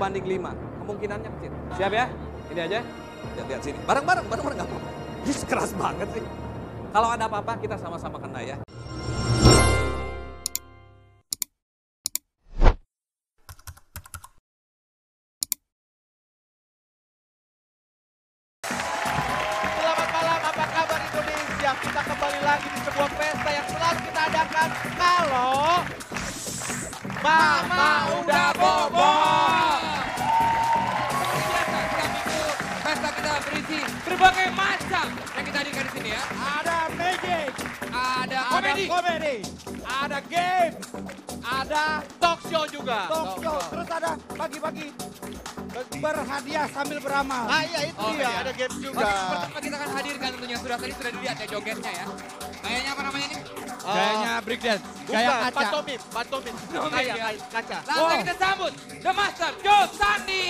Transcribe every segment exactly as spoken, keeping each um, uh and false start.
banding lima. Kemungkinannya kecil. Siap ya? Ini aja. Lihat, lihat sini. Bareng-bareng, bareng-bareng nggak apa-apa. Ih, keras banget sih. Kalau ada apa-apa kita sama-sama kena ya. Selamat malam, apa kabar Indonesia? Kita kembali lagi di sebuah pesta yang selalu kita adakan kalau Mama udah bobo. Pesta kita berisi berbagai macam yang kita hadirkan di sini ya. Ada magic, Ada ada komedi, komedi, ada game, ada talk show juga. talk show, terus ada pagi-pagi berhadiah sambil beramal. Ah iya itu Oh, dia, iya. ada game juga. Oke, pertama kita akan hadirkan tentunya sudah tadi sudah dilihat ya jogetnya ya. Kayaknya apa namanya ini? Gayanya breakdance, gaya Bukan, kaca. pantomim, pantomim. Pantomim, Kayak ya. kayak kaca. Langsung kita sambut The Master Joe Sandi.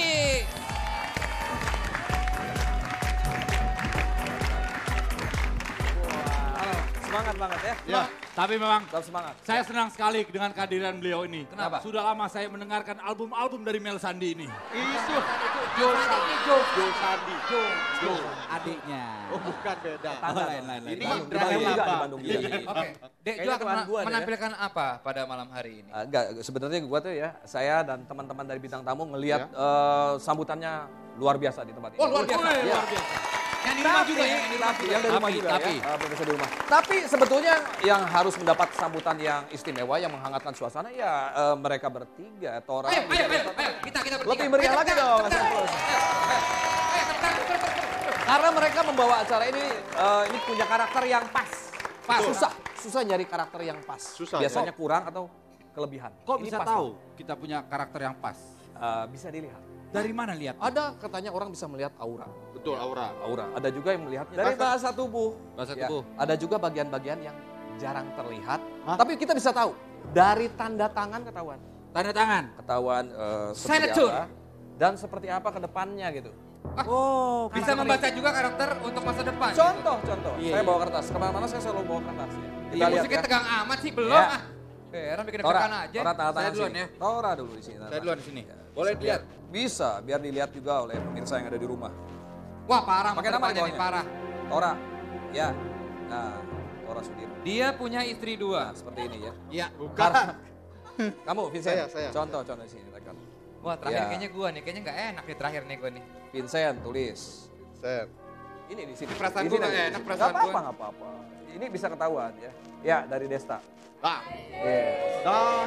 Halo, semangat banget ya. Ya, tapi memang Tetap semangat. saya senang sekali dengan kehadiran beliau ini. Kenapa? Sudah lama saya mendengarkan album-album dari Mel Sandi ini. Itu Joe Sandi. Joe Sandi. Joe. Adiknya. Oh bukan beda. Oh, lain, lain, lain. Ini Di Bandung Drama juga, apa? di Bandung juga. Oke, Dek Kayaknya Jo akan teman mena- gua deh ya. menampilkan apa pada malam hari ini? Ah, enggak, sebenarnya gua tuh ya, saya dan teman-teman dari Bintang Tamu ngelihat Ya. eh, sambutannya luar biasa di tempat ini. Oh luar biasa. Iya. Luar biasa. Yang di rumah juga ya, yang di rumah Tapi, juga. yang dari rumah Tapi, juga tapi. ya, eh, pemirsa di rumah. Tapi sebetulnya yang harus mendapat sambutan yang istimewa, yang menghangatkan suasana, ya eh, mereka bertiga, Tora. Ayo, ayo, Bintang ayo, Tamu. ayo, kita kita bertiga. Lebih meriah Ayo, lagi tepuk dong, tangan, Mas tepuk Emrus. tangan. Ayo, ayo, ayo, tepuk tangan, tepuk tangan, tepuk tangan. Karena mereka membawa acara ini, eh, ini punya karakter yang pas. Pas, susah, susah nyari karakter yang pas. Susah, Biasanya kurang atau kelebihan. Kok Ini bisa pas tahu kita punya karakter yang pas? banget. Eh, bisa dilihat. Dari mana lihat? Ada katanya orang bisa melihat aura. Betul Aura. Aura. Ada juga yang melihatnya dari bahasa tubuh. Bahasa Ya, tubuh. ada juga bagian-bagian yang jarang terlihat. Hah? Tapi kita bisa tahu dari tanda tangan ketahuan. Tanda tangan. Ketahuan eh, seperti Signature. apa dan seperti apa ke depannya gitu. Oh, Bisa membaca juga karakter untuk masa depan. Contoh, contoh. Iya, saya iya. bawa kertas. Kemana-mana saya selalu bawa kertas ya. Kita Iya, lihat musiknya ya. tegang amat sih belum Ya. ah. Heran bikin Tora, deg-degan aja. Tora tanda Saya tangan duluan sini. ya. Tora dulu di sini. Saya duluan di sini. Ya, Boleh bisa dilihat? Bisa, biar dilihat juga oleh pemirsa yang ada di rumah. Wah parah, Pakai masa nama depannya nih bawahnya. parah. Tora, ya. Nah, Tora Sudirman. Dia punya istri Nah, dua. seperti ini ya. Iya. Bukan. Kamu, Vincent. Saya, saya. Contoh, contoh di sini. Tekan. Wah terakhir Ya. kayaknya gua nih, kayaknya nggak enak nih terakhir nih gua nih. Vincent, tulis. Set. Ini di sini. Perasaan Di gua sini, nggak di enak, sini. perasaan Nggak apa-apa, gua. nggak apa-apa. Ini bisa ketahuan ya. Ya, dari Desta. Ah. Yes. Dan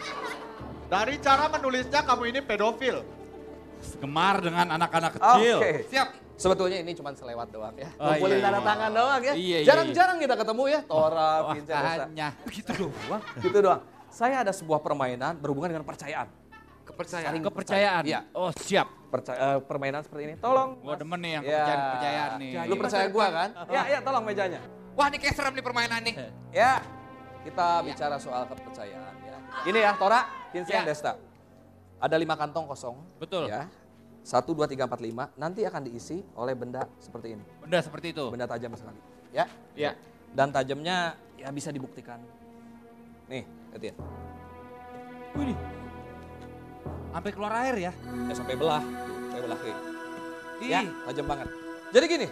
dari cara menulisnya kamu ini pedofil. gemar dengan anak-anak Oke. kecil. Siap. Sebetulnya ini cuma selewat doang ya. Oh, Ngumpulin iya, tanda iya. tangan doang ya. Iya, iya, Jarang-jarang kita ketemu ya. Tora, Wah, Vincent, Desta. hanya. Gitu doang. Gitu doang. Saya ada sebuah permainan berhubungan dengan percayaan. Kepercayaan. Saling Kepercayaan. Iya. Oh, siap. Perca- eh, permainan seperti ini. Tolong. Gua Mas. demen nih yang Ya. kepercayaan-kepercayaan nih. Lu percaya gua kan? Ya, ya tolong mejanya. Wah ini kayak serem nih permainan nih. Ya, kita bicara soal kepercayaan ya. Ini ya, Tora, Vincent, Ya. Desta. Ada lima kantong kosong. Betul. Ya. Satu, dua, tiga, empat, lima. Nanti akan diisi oleh benda seperti ini. Benda seperti itu. Benda tajam sekali. Ya. Iya. Dan tajamnya ya bisa dibuktikan. Nih, lihat ya. Wih, sampai keluar air ya. Ya sampai belah. Sampai belah kayak. Ih. Ya, tajam banget. Jadi gini.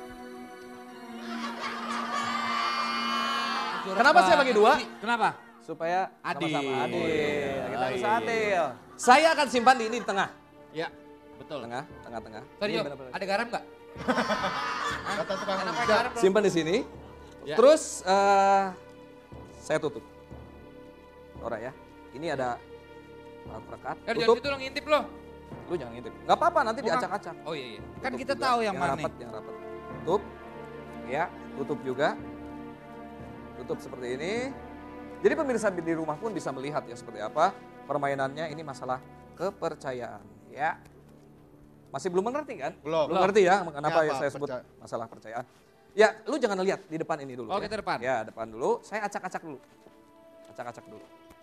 Jorok Kenapa saya bagi banget dua? sih. Kenapa? Supaya Adil. sama-sama adil. Kita Oh, bisa iya. adil. Saya akan simpan di ini di tengah. Ya, betul. Tengah, tengah, tengah. Sorry Ini Jo, benar-benar. ada garam nggak? Kata tukang Kenapa rujak. garam? Simpan di sini. Ya. Terus eh, saya tutup. Ora ya. Ini ada perekat. Eh jangan Tutup. situ lo ngintip lo. Lu jangan ngintip. Gak apa-apa nanti Bukan. diacak-acak. Oh iya iya. Kan Tutup kita juga. tahu yang mana rapat, nih. yang rapat. Tutup. Ya, tutup juga. Tutup seperti ini. Jadi pemirsa di rumah pun bisa melihat ya seperti apa permainannya. Ini masalah kepercayaan ya. Masih belum mengerti kan? Belum. Belum ngerti ya kenapa Ini ya apa? saya sebut Percaya- masalah percayaan. Ya, lu jangan lihat di depan ini dulu. Oh, ya. kita depan. Ya, depan dulu. Saya acak-acak dulu. Acak-acak dulu.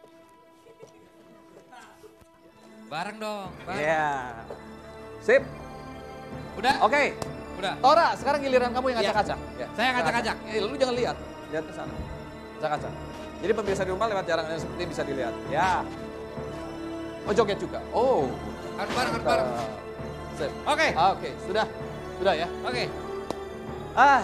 Bareng dong. Bareng. Ya. Sip. Udah? Oke. Udah. Tora, sekarang giliran kamu yang Ya. acak-acak. Ya. Saya yang acak-acak. Eh, lu jangan lihat. Lihat ke sana. Acak-acak. Jadi pemirsa di rumah lewat jarak yang seperti ini bisa dilihat. Ya. Oh, joget juga. Oh. Harus bareng, harus bareng. Sip. Oke. Oke, sudah. Sudah ya. Oke. Ah.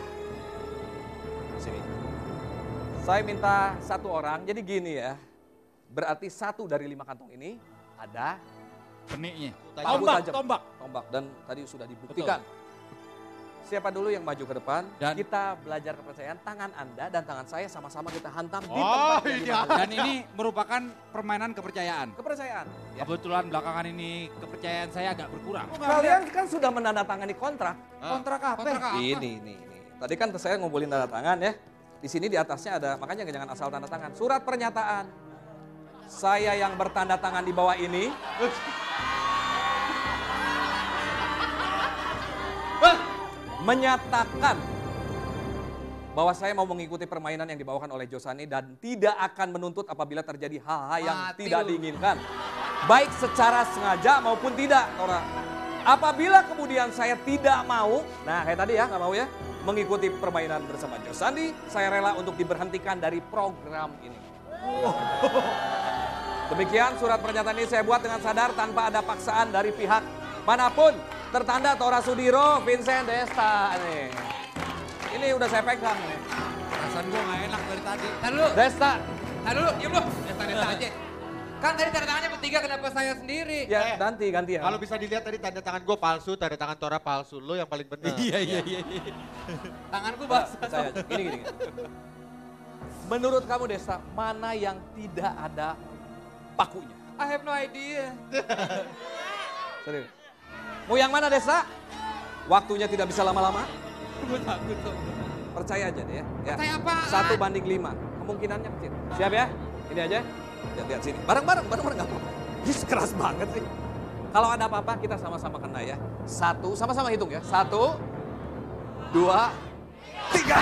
Sini. Saya minta satu orang, jadi gini ya. Berarti satu dari lima kantong ini ada Beniknya. palu Tombak, tajam. tombak. Tombak. Dan tadi sudah dibuktikan. Siapa dulu yang maju ke depan, Dan- kita belajar kepercayaan, tangan Anda dan tangan saya sama-sama kita hantam di Oh, tempat yang ini dimana. Dan ini merupakan permainan kepercayaan. Kepercayaan. Ya. Kebetulan belakangan ini kepercayaan saya agak berkurang. Kalian kan sudah menandatangani kontrak. Kontrak apa? Kontrak apa? Ini, ini, ini. Tadi kan saya ngumpulin tanda tangan ya. Di sini di atasnya ada, makanya jangan asal tanda tangan. Surat pernyataan. Saya yang bertanda tangan di bawah ini. Menyatakan bahwa saya mau mengikuti permainan yang dibawakan oleh Josani dan tidak akan menuntut apabila terjadi hal-hal yang Mati tidak lu. diinginkan. Baik secara sengaja maupun tidak, Tora. Apabila kemudian saya tidak mau, nah kayak tadi ya, nggak mau ya, mengikuti permainan bersama Josandi, saya rela untuk diberhentikan dari program ini. Demikian surat pernyataan ini saya buat dengan sadar tanpa ada paksaan dari pihak manapun. Tertanda Tora Sudiro, Vincent Desta nih. Ini udah saya pegang nih. Perasaan gue gak enak dari tadi. Tahan dulu. Desta, Tahan dulu, diam lu. Desta-desta aja. Kan tadi tanda tangannya bertiga, kenapa saya sendiri? ya Eh, ganti ganti ya. Kalau bisa dilihat tadi tanda tangan gue palsu, tanda tangan Tora palsu. Lo yang paling benar. Iya, iya, iya. Tanganku Pak, basah. saya aja. Gini, gini, gini. Menurut kamu Desta, mana yang tidak ada pakunya? I have no idea. Serius. Mau yang mana Desta? Waktunya tidak bisa lama-lama. Gue takut tuh. Percaya aja deh ya. Ya. Percaya apaan? Satu banding lima. Kemungkinannya kecil. Siap ya? Ini aja. Lihat, lihat sini. Bareng-bareng, bareng-bareng nggak apa-apa. Ini keras banget sih. Kalau ada apa-apa kita sama-sama kena ya. Satu, sama-sama hitung ya. Satu, dua, tiga.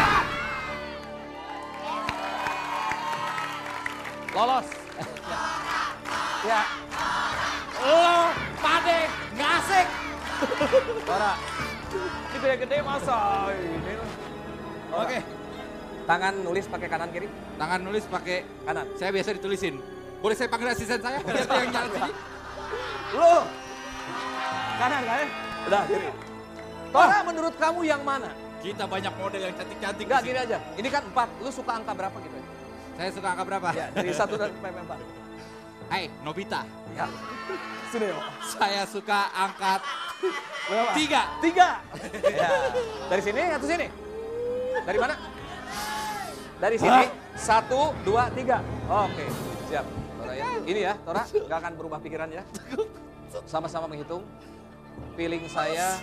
Lolos. Ya. Lo, pade, gak asik. Tora. Ini gede-gede masa ini. Oke. Tangan nulis pakai kanan kiri? Tangan nulis pakai Kanan. saya biasa ditulisin. Boleh saya panggil asisten saya? Biar dia yang nyari sini. Lu. Kanan kan ya? Udah kiri. Tora menurut kamu yang mana? Kita banyak model yang cantik-cantik. Enggak di gini sini. aja. Ini kan empat. Lu suka angka berapa gitu ya? Saya suka angka berapa? Ya, dari satu dan sampai empat. Hai, Nobita. Ya. Sini yo. Saya suka angkat Berapa? tiga. Tiga. Ya. Dari sini atau sini? Dari mana? Dari sini. Satu, dua, tiga. Oke, siap. Tora ya. Ini ya, Tora nggak akan berubah pikiran ya. Sama-sama menghitung. Feeling saya.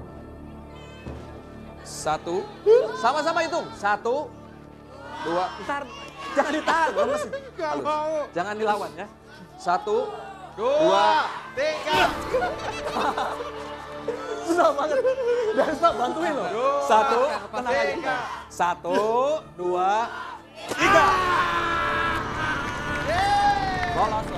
Satu. Sama-sama hitung. Satu, dua. Ntar, jangan ditahan. Lemes. Halus. Jangan dilawan ya. Satu, dua, tiga. susah banget. Desta bantuin loh. Satu, tenang aja. Satu, dua, tiga. Lolos.